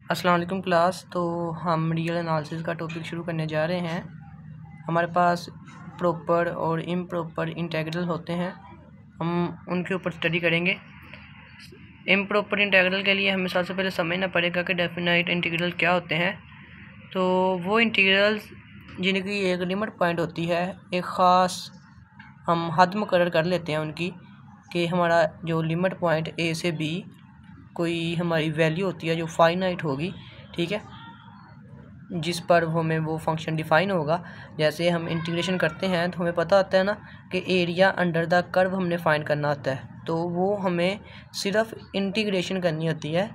अस्सलाम वालेकुम क्लास। तो हम रियल एनालिसिस का टॉपिक शुरू करने जा रहे हैं। हमारे पास प्रॉपर और इम्प्रॉपर इंटीग्रल होते हैं, हम उनके ऊपर स्टडी करेंगे। इम्प्रॉपर इंटीग्रल के लिए हमें सबसे पहले समझना पड़ेगा कि डेफिनाइट इंटीग्रल क्या होते हैं। तो वो इंटीग्रल्स जिनकी एक लिमिट पॉइंट होती है, एक ख़ास हम हद मुकर्रर कर लेते हैं उनकी, कि हमारा जो लिमिट पॉइंट ए से बी कोई हमारी वैल्यू होती है जो फाइनाइट होगी, ठीक है, जिस पर हमें वो फंक्शन डिफ़ाइन होगा। जैसे हम इंटीग्रेशन करते हैं तो हमें पता होता है ना कि एरिया अंडर द कर्व हमने फाइंड करना होता है, तो वो हमें सिर्फ इंटीग्रेशन करनी होती है।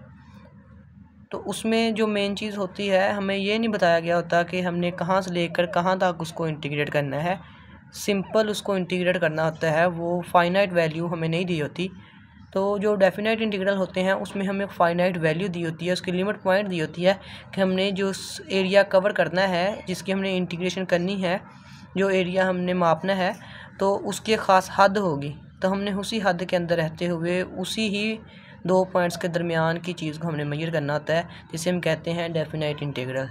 तो उसमें जो मेन चीज़ होती है, हमें ये नहीं बताया गया होता कि हमने कहाँ से लेकर कहाँ तक उसको इंटीग्रेट करना है, सिंपल उसको इंटीग्रेट करना होता है, वो फाइनाइट वैल्यू हमें नहीं दी होती। तो जो डेफिनेट इंटीग्रल होते हैं उसमें हमें फाइनाइट वैल्यू दी होती है, उसकी लिमिट पॉइंट दी होती है कि हमने जो एरिया कवर करना है, जिसकी हमने इंटीग्रेशन करनी है, जो एरिया हमने मापना है, तो उसकी ख़ास हद होगी। तो हमने उसी हद के अंदर रहते हुए उसी ही दो पॉइंट्स के दरमियान की चीज़ को हमने मेजर करना होता है, जिसे हम कहते हैं डेफिनेट इंटीग्रल।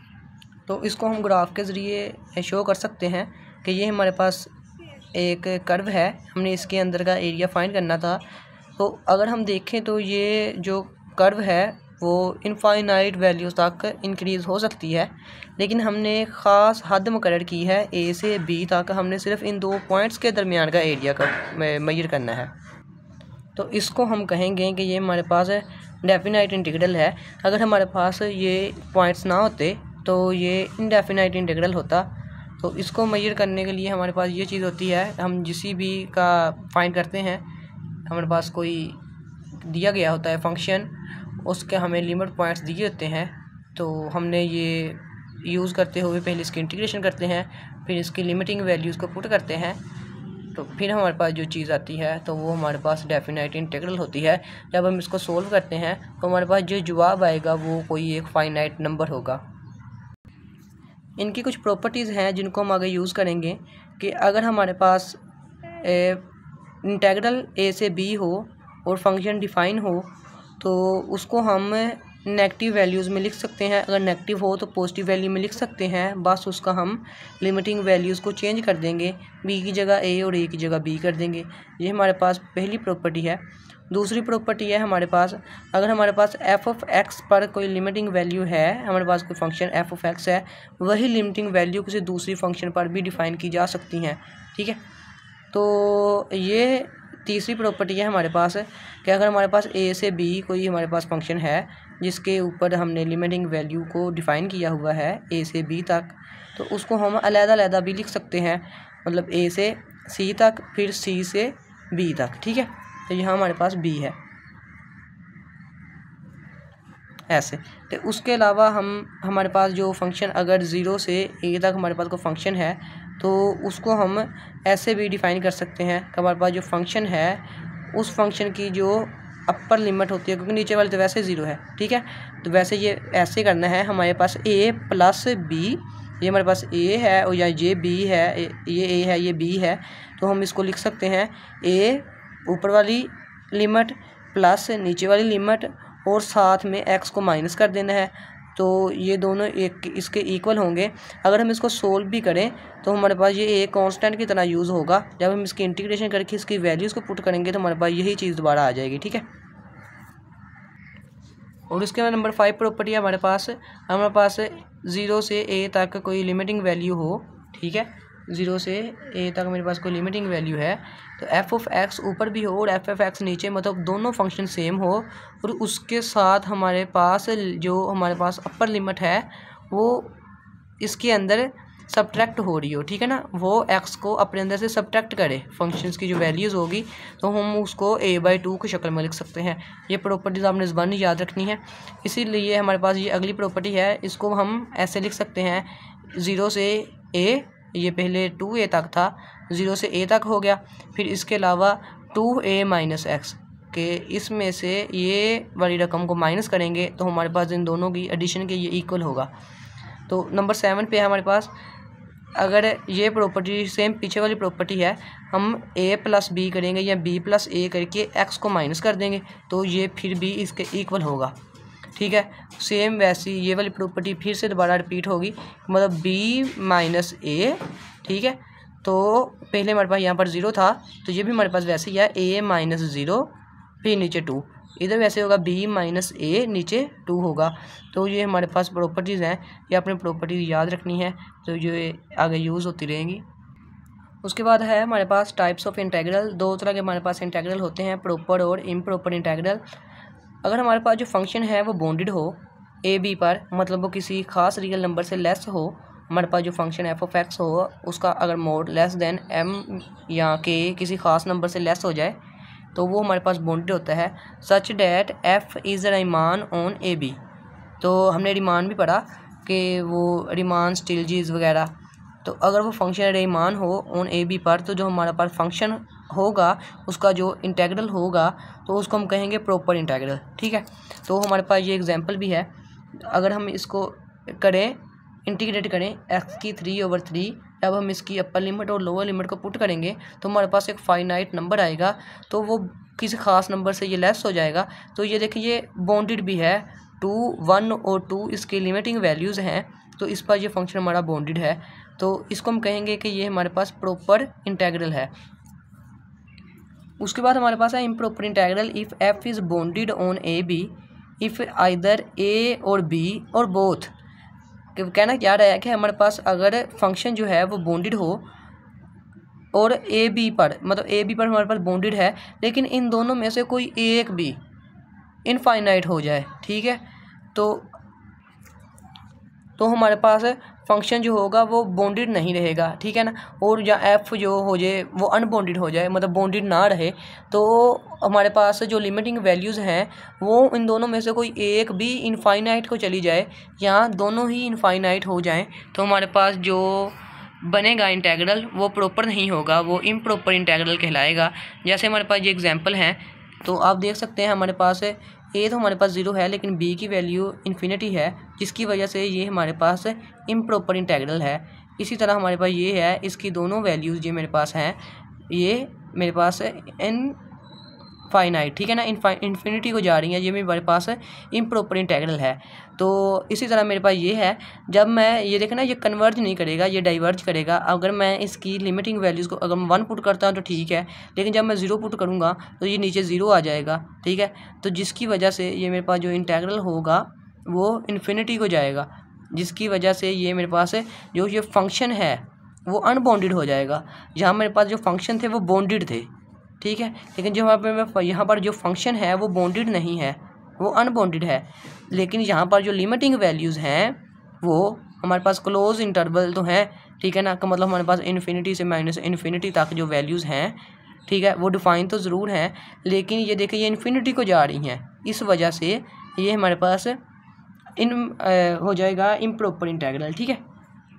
तो इसको हम ग्राफ के ज़रिए शो कर सकते हैं कि ये हमारे पास एक कर्व है, हमने इसके अंदर का एरिया फाइंड करना था। तो अगर हम देखें तो ये जो कर्व है वो इनफाइनाइट वैल्यूज़ तक इंक्रीज़ हो सकती है, लेकिन हमने ख़ास हद मुकर्रर की है ए से बी तक, हमने सिर्फ इन दो पॉइंट्स के दरमियान का एरिया का मेजर करना है। तो इसको हम कहेंगे कि ये हमारे पास डेफिनाइट इंटीग्रल है। अगर हमारे पास ये पॉइंट्स ना होते तो ये इनडेफिनाइट इंटीग्रल होता। तो इसको मेजर करने के लिए हमारे पास ये चीज़ होती है, हम जिस भी का फाइंड करते हैं, हमारे पास कोई दिया गया होता है फंक्शन, उसके हमें लिमिट पॉइंट्स दिए होते हैं। तो हमने ये यूज़ करते हुए पहले इसकी इंटीग्रेशन करते हैं, फिर इसकी लिमिटिंग वैल्यूज़ को पुट करते हैं, तो फिर हमारे पास जो चीज़ आती है तो वो हमारे पास डेफिनाइट इंटीग्रल होती है। जब हम इसको सोल्व करते हैं तो हमारे पास जो जवाब आएगा वो कोई एक फाइनाइट नंबर होगा। इनकी कुछ प्रॉपर्टीज़ हैं जिनको हम आगे यूज़ करेंगे कि अगर हमारे पास इंटीग्रल ए से बी हो और फंक्शन डिफ़ाइन हो तो उसको हम नेगेटिव वैल्यूज़ में लिख सकते हैं। अगर नेगेटिव हो तो पॉजिटिव वैल्यू में लिख सकते हैं। बस उसका हम लिमिटिंग वैल्यूज़ को चेंज कर देंगे, बी की जगह ए और ए की जगह बी कर देंगे। ये हमारे पास पहली प्रॉपर्टी है। दूसरी प्रॉपर्टी है हमारे पास, अगर हमारे पास एफ ऑफ एक्स पर कोई लिमिटिंग वैल्यू है, हमारे पास कोई फंक्शन एफ ऑफ एक्स है, वही लिमिटिंग वैल्यू किसी दूसरी फंक्शन पर भी डिफ़ाइन की जा सकती हैं, ठीक है। तो ये तीसरी प्रॉपर्टी है हमारे पास कि अगर हमारे पास ए से बी कोई हमारे पास फंक्शन है जिसके ऊपर हमने लिमिटिंग वैल्यू को डिफ़ाइन किया हुआ है ए से बी तक, तो उसको हम अलग-अलग भी लिख सकते हैं, मतलब ए से सी तक, फिर सी से बी तक, ठीक है। तो यहाँ हमारे पास बी है ऐसे। तो उसके अलावा हमारे पास जो फंक्शन अगर 0 से ए तक हमारे पास कोई फंक्शन है तो उसको हम ऐसे भी डिफ़ाइन कर सकते हैं कि हमारे पास जो फंक्शन है उस फंक्शन की जो अपर लिमिट होती है, क्योंकि नीचे वाले तो वैसे 0 है, ठीक है। तो वैसे ये ऐसे करना है, हमारे पास ए प्लस बी, ये हमारे पास ए है और या ये बी है, ये ए है ये बी है, तो हम इसको लिख सकते हैं ए ऊपर वाली लिमिट प्लस नीचे वाली लिमिट और साथ में x को माइनस कर देना है। तो ये दोनों एक इसके इक्वल होंगे। अगर हम इसको सोल्व भी करें तो हमारे पास ये एक कांस्टेंट की तरह यूज़ होगा। जब हम इसकी इंटीग्रेशन करके इसकी वैल्यूज़ को पुट करेंगे तो हमारे पास यही चीज़ दोबारा आ जाएगी, ठीक है। और इसके बाद नंबर 5 प्रॉपर्टी है हमारे पास 0 से a तक कोई लिमिटिंग वैल्यू हो, ठीक है। 0 से a तक मेरे पास कोई लिमिटिंग वैल्यू है, तो एफ ऑफ एक्स ऊपर भी हो और एफ ऑफ एक्स नीचे, मतलब दोनों फंक्शन सेम हो, और उसके साथ हमारे पास जो हमारे पास अपर लिमिट है वो इसके अंदर सब्ट्रैक्ट हो रही हो, ठीक है ना, वो एक्स को अपने अंदर से सब्ट्रैक्ट करे, फंक्शंस की जो वैल्यूज़ होगी, तो हम उसको a/2 की शक्ल में लिख सकते हैं। ये प्रॉपर्टीज़ आपने ज़बानी याद रखनी है। इसीलिए हमारे पास ये अगली प्रॉपर्टी है, इसको हम ऐसे लिख सकते हैं 0 से a, ये पहले 2a तक था, 0 से a तक हो गया, फिर इसके अलावा 2a माइनस एक्स के इसमें से ये वाली रकम को माइनस करेंगे तो हमारे पास इन दोनों की एडिशन के ये इक्वल होगा। तो नंबर 7 पे है हमारे पास, अगर ये प्रॉपर्टी सेम पीछे वाली प्रॉपर्टी है, हम a प्लस बी करेंगे या b प्लस a करके x को माइनस कर देंगे तो ये फिर भी इसके इक्वल होगा, ठीक है। सेम वैसी ये वाली प्रॉपर्टी फिर से दोबारा रिपीट होगी, मतलब b माइनस a, ठीक है। तो पहले हमारे पास यहाँ पर 0 था, तो ये भी हमारे पास वैसे ही है, a माइनस 0 फिर नीचे 2, इधर वैसे होगा b माइनस a नीचे 2 होगा। तो ये हमारे पास प्रॉपर्टीज़ हैं, ये अपनी प्रॉपर्टीज़ याद रखनी है, तो ये आगे यूज़ होती रहेंगी। उसके बाद है हमारे पास टाइप्स ऑफ इंटेग्रल। दो तरह के हमारे पास इंटेग्रल होते हैं, प्रॉपर और इम्प्रॉपर इंटेग्रल। अगर हमारे पास जो फंक्शन है वो बाउंडेड हो ए बी पर, मतलब वो किसी खास रियल नंबर से लेस हो, हमारे पास जो फंक्शन एफ ऑफ एक्स हो उसका अगर मोड लेस देन एम या के किसी खास नंबर से लेस हो जाए तो वो हमारे पास बाउंडेड होता है। Such that f is Riemann on a b. तो हमने रीमान भी पढ़ा कि वो रीमान स्टिल्जीज वगैरह, तो अगर वो फंक्शन रीमान हो ऑन ए बी पर, तो जो हमारे पास फंक्शन होगा उसका जो इंटेग्रल होगा तो उसको हम कहेंगे प्रॉपर इंटेग्रल, ठीक है। तो हमारे पास ये एग्जांपल भी है। अगर हम इसको करें, इंटीग्रेट करें x की 3/3, जब हम इसकी अपर लिमिट और लोअर लिमिट को पुट करेंगे तो हमारे पास एक फाइनाइट नंबर आएगा, तो वो किसी ख़ास नंबर से ये लेस हो जाएगा। तो ये देखिए ये बाउंडेड भी है, 2, 1 और 2 इसके लिमिटिंग वैल्यूज़ हैं, तो इस पर ये फंक्शन हमारा बाउंडेड है, तो इसको हम कहेंगे कि ये हमारे पास प्रॉपर इंटेग्रल है। उसके बाद हमारे पास है improper integral. If f is bounded on a b if either a और बी और बोथ। कहना क्या रहा है कि हमारे पास अगर फंक्शन जो है वो बाउंडेड हो और ए बी पर, मतलब ए बी पर हमारे पास बाउंडेड है, लेकिन इन दोनों में से कोई एक भी इनफाइनाइट हो जाए, ठीक है, तो हमारे पास फंक्शन जो होगा वो बाउंडेड नहीं रहेगा, ठीक है ना। और या एफ जो हो जाए वो अनबाउंडेड हो जाए, मतलब बाउंडेड ना रहे, तो हमारे पास जो लिमिटिंग वैल्यूज़ हैं वो इन दोनों में से कोई एक भी इनफाइनाइट को चली जाए या दोनों ही इनफाइनाइट हो जाएं, तो हमारे पास जो बनेगा इंटेग्रल वो प्रॉपर नहीं होगा, वो इम्प्रॉपर इंटेग्रल कहलाएगा। जैसे हमारे पास ये एग्जांपल हैं, तो आप देख सकते हैं हमारे पास ए तो हमारे पास 0 है लेकिन बी की वैल्यू इन्फिनिटी है, जिसकी वजह से ये हमारे पास इम्प्रॉपर इंटेग्रल है। इसी तरह हमारे पास ये है, इसकी दोनों वैल्यूज़ ये मेरे पास हैं, ये मेरे पास इनफाइनाइट, ठीक है ना, इन्फिनिटी को जा रही है, ये मेरे पास इम्प्रॉपर इंटेग्रल है। तो इसी तरह मेरे पास ये है, जब मैं ये देखना ये कन्वर्ज नहीं करेगा, ये डाइवर्ज करेगा। अगर मैं इसकी लिमिटिंग वैल्यूज़ को अगर मैं 1 पुट करता हूँ तो ठीक है, लेकिन जब मैं 0 पुट करूँगा तो ये नीचे 0 आ जाएगा, ठीक है। तो जिसकी वजह से ये मेरे पास जो इंटेग्रल होगा वो इन्फिनिटी को जाएगा, जिसकी वजह से ये मेरे पास जो ये फंक्शन है वो अनबाउंडेड हो जाएगा। जहाँ मेरे पास जो फंक्शन थे वो बाउंडेड थे, ठीक है, लेकिन जो यहाँ पर जो फंक्शन है वो बाउंडेड नहीं है, वो अनबाउंडेड है। लेकिन यहाँ पर जो लिमिटिंग वैल्यूज़ हैं वो हमारे पास क्लोज इंटरवल तो हैं, ठीक है ना, का मतलब हमारे पास इन्फिनिटी से माइनस इन्फिनिटी तक जो वैल्यूज़ हैं, ठीक है, वो डिफ़ाइन तो ज़रूर हैं, लेकिन ये देखिए ये इन्फिनिटी को जा रही हैं, इस वजह से ये हमारे पास हो जाएगा इम्प्रॉपर इंटेग्रल, ठीक है।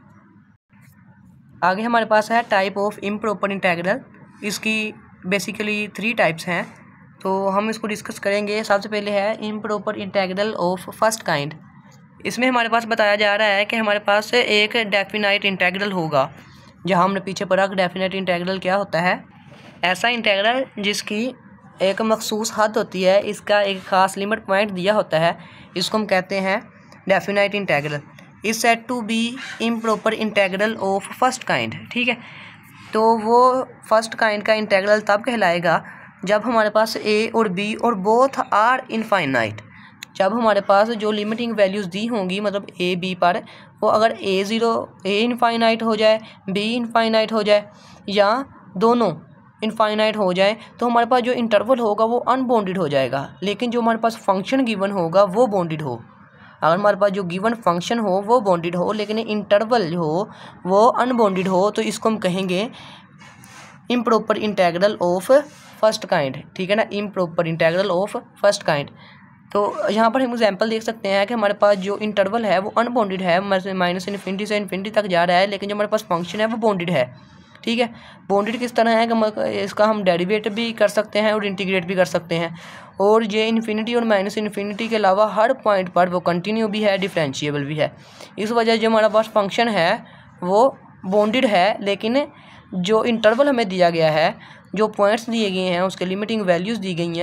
आगे हमारे पास है टाइप ऑफ इम्प्रॉपर इंटेग्रल। इसकी बेसिकली 3 टाइप्स हैं, तो हम इसको डिस्कस करेंगे। सबसे पहले है improper integral of first kind. इसमें हमारे पास बताया जा रहा है कि हमारे पास एक डेफिनाइट इंटेग्रल होगा, जहाँ हमने पीछे पढ़ा कि डेफिनाइट इंटेग्रल क्या होता है। ऐसा इंटेग्रल जिसकी एक मखसूस हद होती है, इसका एक ख़ास लिमिट पॉइंट दिया होता है, इसको हम कहते हैं definite integral. Is said to be improper integral of first kind, ठीक है। तो वो फर्स्ट काइंड का इंटेग्रल तब कहलाएगा जब हमारे पास ए और बी और बोथ आर इनफाइनाइट। जब हमारे पास जो लिमिटिंग वैल्यूज़ दी होंगी, मतलब ए बी पर, वो अगर ए इनफाइनाइट हो जाए, बी इनफाइनाइट हो जाए या दोनों इनफाइनाइट हो जाए, तो हमारे पास जो इंटरवल होगा वो अनबाउंडेड हो जाएगा। लेकिन जो हमारे पास फंक्शन गिवन होगा वो बाउंडेड हो। अगर हमारे पास जो गिवन फंक्शन हो वो बाउंडेड हो लेकिन इंटरवल हो वो अनबाउंडेड हो, तो इसको हम कहेंगे improper integral of first kind, ठीक है ना, improper integral of first kind. तो यहाँ पर हम एग्जांपल देख सकते हैं कि हमारे पास जो इंटरवल है वो अनबाउंडेड है, माइनस इन्फिनिटी से इन्फिनिटी तक जा रहा है, लेकिन जो हमारे पास फंक्शन है वो बाउंडेड है, ठीक है। बाउंडेड किस तरह है कि इसका हम डेरिवेट भी कर सकते हैं और इंटीग्रेट भी कर सकते हैं, और ये इन्फिनिटी और माइनस इन्फिनिटी के अलावा हर पॉइंट पर वो कंटिन्यू भी है, डिफरेंशिएबल भी है। इस वजह से जो हमारा पास फंक्शन है वो बाउंडेड है, लेकिन जो इंटरवल हमें दिया गया है, जो पॉइंट्स दिए गए हैं, उसके लिमिटिंग वैल्यूज़ दी गई हैं,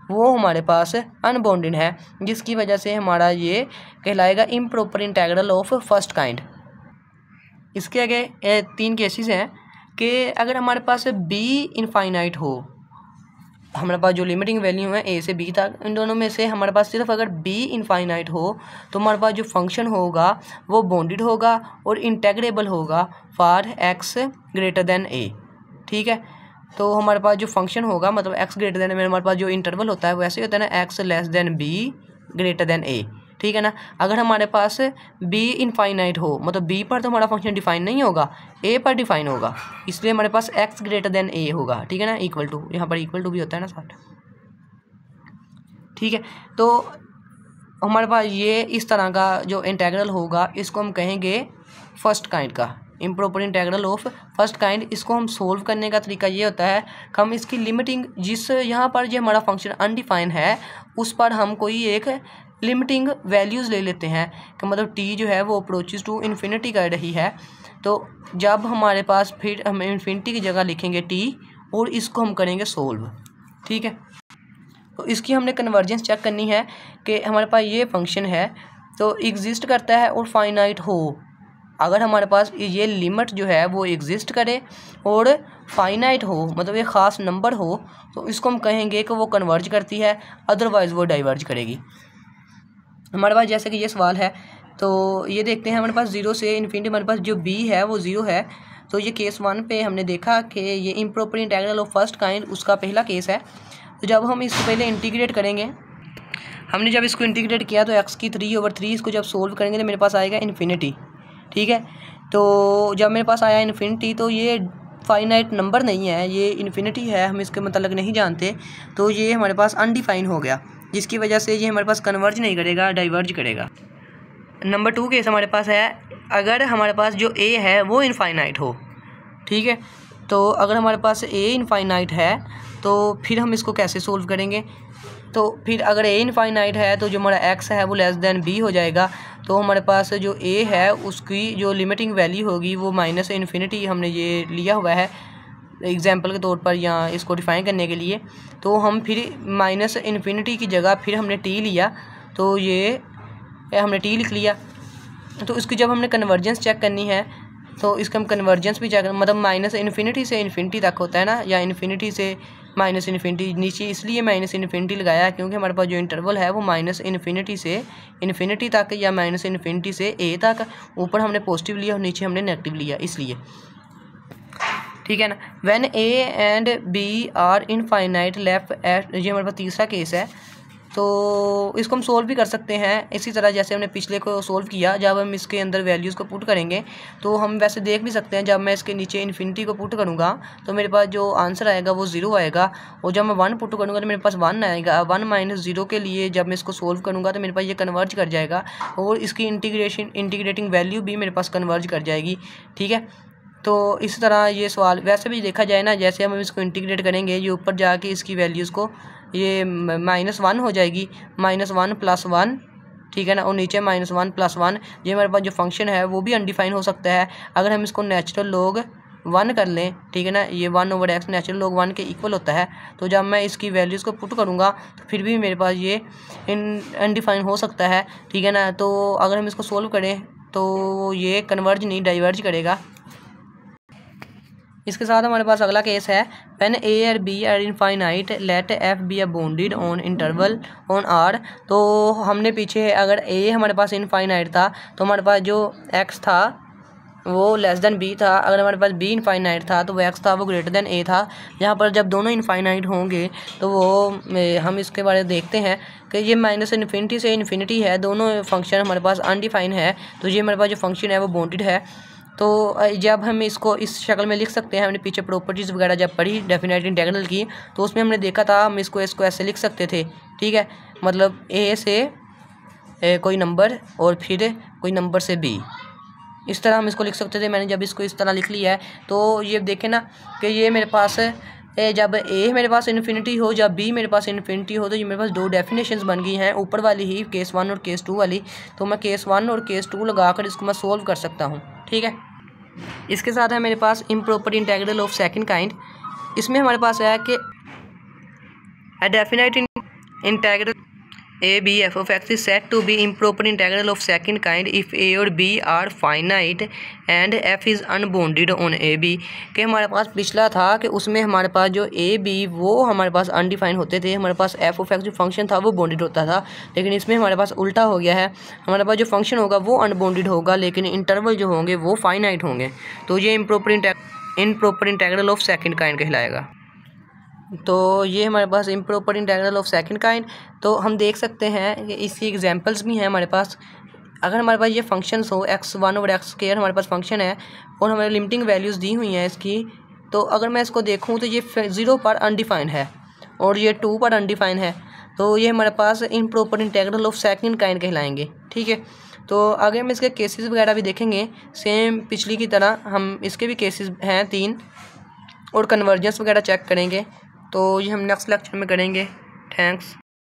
वो हमारे पास अनबाउंडेड है, जिसकी वजह से हमारा ये कहलाएगा improper integral of first kind. इसके आगे 3 केसेस हैं कि अगर हमारे पास बी इनफाइनाइट हो, हमारे पास जो लिमिटिंग वैल्यू है ए से बी तक, इन दोनों में से हमारे पास सिर्फ अगर बी इनफाइनाइट हो तो हमारे पास जो फंक्शन होगा वो बाउंडेड होगा और इंटेग्रेबल होगा for x greater than a. ठीक है, तो हमारे पास जो फंक्शन होगा मतलब एक्स ग्रेटर देन में हमारे पास जो इंटरवल होता है वो ऐसे होता है ना, x less than b greater than a. ठीक है ना, अगर हमारे पास बी इनफाइनाइट हो मतलब बी पर तो हमारा फंक्शन डिफाइन नहीं होगा, ए पर डिफाइन होगा, इसलिए हमारे पास एक्स ग्रेटर देन ए होगा। ठीक है ना, इक्वल टू, यहाँ पर इक्वल टू भी होता है ना साथ। ठीक है, तो हमारे पास ये इस तरह का जो इंटीग्रल होगा इसको हम कहेंगे फर्स्ट काइंड का, improper integral of first kind. इसको हम सोल्व करने का तरीका ये होता है कि हम इसकी लिमिटिंग, जिस यहाँ पर जो हमारा फंक्शन अनडिफाइन है उस पर हम कोई एक लिमिटिंग वैल्यूज़ ले लेते हैं कि मतलब टी जो है वो अप्रोचेस टू इन्फिनिटी कर रही है, तो जब हमारे पास फिर हम इन्फिनिटी की जगह लिखेंगे टी और इसको हम करेंगे सोल्व। ठीक है, तो इसकी हमने कन्वर्जेंस चेक करनी है कि हमारे पास ये फंक्शन है तो एग्जिस्ट करता है और फाइनाइट हो। अगर हमारे पास ये लिमिट जो है वो एग्जिस्ट करे और फाइनाइट हो मतलब ये ख़ास नंबर हो तो इसको हम कहेंगे कि वो कन्वर्ज करती है, अदरवाइज़ वो डाइवर्ज करेगी। हमारे पास जैसे कि ये सवाल है तो ये देखते हैं, हमारे पास 0 से इन्फिनिटी हमारे पास जो b है वो 0 है। तो ये केस 1 पे हमने देखा कि ये improper integral of first kind उसका पहला केस है। तो जब हम इसको पहले इंटीग्रेट करेंगे, हमने जब इसको इंटीग्रेट किया तो x की 3/3 इसको जब सोल्व करेंगे तो मेरे पास आएगा इन्फिनिटी। ठीक है, तो जब मेरे पास आया इन्फिनिटी तो ये फाइनाइट नंबर नहीं है, ये इन्फिनिटी है, हम इसके मतलब नहीं जानते, तो ये हमारे पास अनडिफाइन हो गया, जिसकी वजह से ये हमारे पास कन्वर्ज नहीं करेगा, डाइवर्ज करेगा। नंबर 2 केस हमारे पास है अगर हमारे पास जो a है वो इनफाइनाइट हो। ठीक है, तो अगर हमारे पास a इनफाइनाइट है तो फिर हम इसको कैसे सोल्व करेंगे, तो फिर अगर a इनफाइनाइट है तो जो हमारा x है वो लेस देन b हो जाएगा। तो हमारे पास जो a है उसकी जो लिमिटिंग वैल्यू होगी वो माइनस इन्फिनिटी हमने ये लिया हुआ है एग्जाम्पल के तौर पर या इसको डिफ़ाइन करने के लिए। तो हम फिर माइनस इन्फिनिटी की जगह फिर हमने t लिया, तो ये हमने t लिख लिया। तो इसकी जब हमने कन्वर्जेंस चेक करनी है तो इसका हम कन्वर्जेंस भी चेक मतलब माइनस इन्फिनिटी से इन्फिनिटी तक होता है ना, या इन्फिनिटी से माइनस इन्फिनिटी। नीचे इसलिए माइनस इन्फिनिटी लगाया क्योंकि हमारे पास जो इंटरवल है वो माइनस इन्फिनिटी से इन्फिनिटी तक या माइनस इन्फिनिटी से a तक, ऊपर हमने पॉजिटिव लिया और नीचे हमने नेगेटिव लिया इसलिए। ठीक है ना, when a and b are infinite left at, ये हमारे पास तीसरा केस है। तो इसको हम सोल्व भी कर सकते हैं इसी तरह जैसे हमने पिछले को सोल्व किया। जब हम इसके अंदर वैल्यूज़ को पुट करेंगे तो हम वैसे देख भी सकते हैं, जब मैं इसके नीचे इन्फिनिटी को पुट करूँगा तो मेरे पास जो आंसर आएगा वो 0 आएगा, और जब मैं 1 पुट करूँगा तो मेरे पास 1 आएगा। 1 माइनस 0 के लिए जब मैं इसको सोल्व करूँगा तो मेरे पास ये कन्वर्ज कर जाएगा और इसकी इंटीग्रेटिंग वैल्यू भी मेरे पास कन्वर्ज कर जाएगी। ठीक है, तो इस तरह ये सवाल वैसे भी देखा जाए ना, जैसे हम इसको इंटीग्रेट करेंगे ये ऊपर जाके इसकी वैल्यूज़ को ये -1 हो जाएगी, -1 + 1। ठीक है ना, और नीचे -1 + 1। ये हमारे पास जो फंक्शन है वो भी अनडिफाइन हो सकता है अगर हम इसको नेचुरल लॉग 1 कर लें। ठीक है ना, ये 1/x नेचुरल लॉग 1 के इक्वल होता है। तो जब मैं इसकी वैल्यूज़ को पुट करूँगा तो फिर भी मेरे पास ये अनडिफाइन हो सकता है। ठीक है ना, तो अगर हम इसको सोल्व करें तो ये कन्वर्ज नहीं डाइवर्ज करेगा। इसके साथ हमारे पास अगला केस है व्हेन a और b are infinite let f be bounded on interval on r। तो हमने पीछे अगर a हमारे पास इनफाइनाइट था तो हमारे पास जो x था वो लेस देन b था, अगर हमारे पास b इनफाइनाइट था तो वो x था वो ग्रेटर देन a था। यहाँ पर जब दोनों इनफाइनाइट होंगे तो वो हम इसके बारे में देखते हैं कि ये माइनस इन्फिनिटी से इन्फिनिटी है, दोनों फंक्शन हमारे पास अनडिफाइन है। तो ये हमारे पास जो फंक्शन है वो बाउंडेड है। तो जब हम इसको इस शक्ल में लिख सकते हैं, हमने पीछे प्रॉपर्टीज़ वगैरह जब पढ़ी डेफिनेट इंटीग्रल की तो उसमें हमने देखा था हम इसको ऐसे लिख सकते थे। ठीक है, मतलब a से कोई नंबर और फिर कोई नंबर से b, इस तरह हम इसको लिख सकते थे। मैंने जब इसको इस तरह लिख लिया है तो ये देखें ना कि ये मेरे पास जब a मेरे पास इन्फिनिटी हो जब b मेरे पास इन्फिनिटी हो तो ये मेरे पास दो डेफिनेशंस बन गई हैं, ऊपर वाली ही केस 1 और केस 2 वाली। तो मैं केस 1 और केस 2 लगाकर इसको मैं सोल्व कर सकता हूँ। ठीक है, इसके साथ है मेरे पास improper integral of second kind. इसमें हमारे पास है कि integral a b f of x is set to be improper integral of second kind if a और b are finite and f is unbounded on a b. कि हमारे पास पिछला था कि उसमें हमारे पास जो ए बी वो हमारे पास अनडिफाइन होते थे, हमारे पास एफ ऑफ एक्स जो फंक्शन था वो बाउंडेड होता था। लेकिन इसमें हमारे पास उल्टा हो गया है, हमारे पास जो फंक्शन होगा वो अनबाउंडेड होगा लेकिन इंटरवल जो होंगे वो फाइनाइट होंगे। तो ये improper integral of second kind कहलाएगा। तो ये हमारे पास improper integral of second kind. तो हम देख सकते हैं कि इसकी एग्जांपल्स भी हैं हमारे पास। अगर हमारे पास ये फंक्शंस हो x1 और x2 हमारे पास फंक्शन है और हमारे लिमिटिंग वैल्यूज़ दी हुई हैं इसकी, तो अगर मैं इसको देखूं तो ये 0 पर अनडिफाइंड है और ये 2 पर अनडिफाइंड है। तो ये हमारे पास improper integral of second kind कहलाएंगे। ठीक है, तो आगे हम इसके केसेस वगैरह भी देखेंगे सेम पिछली की तरह। हम इसके भी केसेस हैं 3 और कन्वर्जेंस वगैरह चेक करेंगे। तो ये हम नेक्स्ट लेक्चर में करेंगे। थैंक्स।